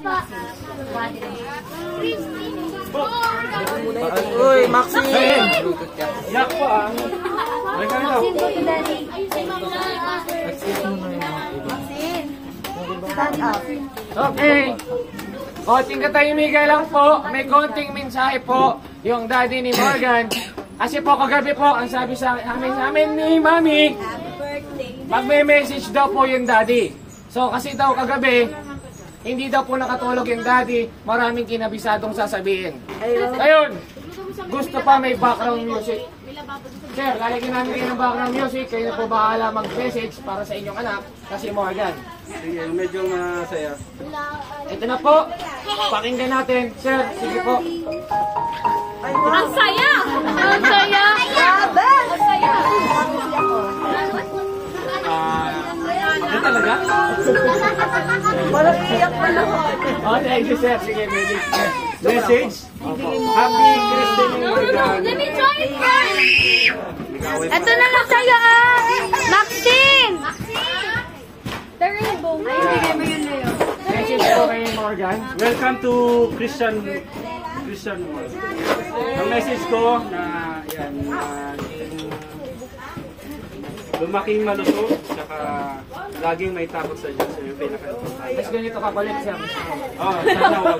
Uy, Maxine! Yak po ah. Stand up. Okay. Konting katahimikan lang po. May konting mensahe po yung daddy ni Morgan. Kasi po kagabi po, ang sabi sa amin ni Mami, magme-message daw po yung daddy. So kasi daw kagabi, hindi daw po nakatulog yung daddy, maraming kinabisadong sasabihin. Ayun, gusto pa may background music. Sir, lalagyan namin kayo ng background music, kayo na po bahala mag-message para sa inyong anak, kasi Morgan. Sige, medyo masaya. Ito na po, pakinggan natin. Sir, sige po. Ang saya! Ang saya! Ang saya! Ano talaga? Walang iyak pa lang. Oh, thank you, sir. Sige, message. Message? Happy Christmas, Morgan. Let me try it first! Ito na lang sa'yo, Maxine! The rainbow. Ay, bigay mo yun na yun. Message po kay Morgan. Welcome to Christian World. Ang message ko na yan, lumaking malusog, saka laging may takot sa Diyos. Yung pinaka-importante. Mas ganito ka palit, sir. Oh, sana wag.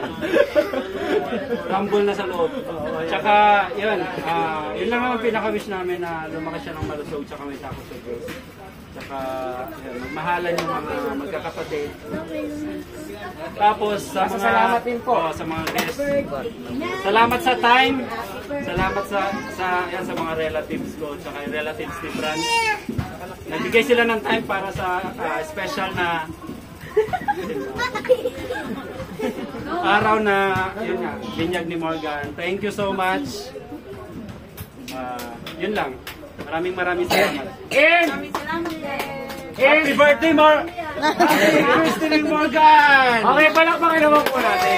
Rumble na sa loob. Tsaka, yun lang ang pinaka-wish namin na lumaki siya ng malusog, tsaka may takot sa Diyos. Tsaka, yun, magmahalan yung mga magkakapatid. Tapos, sa mga, salamat din po. Sa mga guests. Salamat sa time. Salamat sa mga relatives ko, tsaka yung relatives ni Fran. Nagbigay sila ng time para sa special na araw na yun nga, binyag ni Morgan. Thank you so much. Yun lang. Maraming salamat. Happy birthday, Happy birthday, Morgan! Okay, palakpakin naman po natin.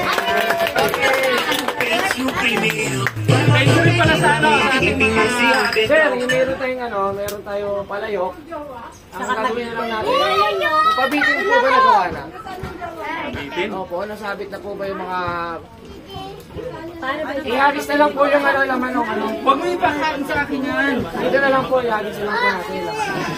Thank you rin pala sa sa ating mga Sir, meron tayong palayok. Ang gagawin na lang natin. Yung pabitin po ba nagawa na? Pabitin? Opo, nasabit na po ba yung mga... Ihagis na lang po yung laman ng ano. Huwag mo ipakain sa akin yan. Dito na lang po, ihagis na lang po natin.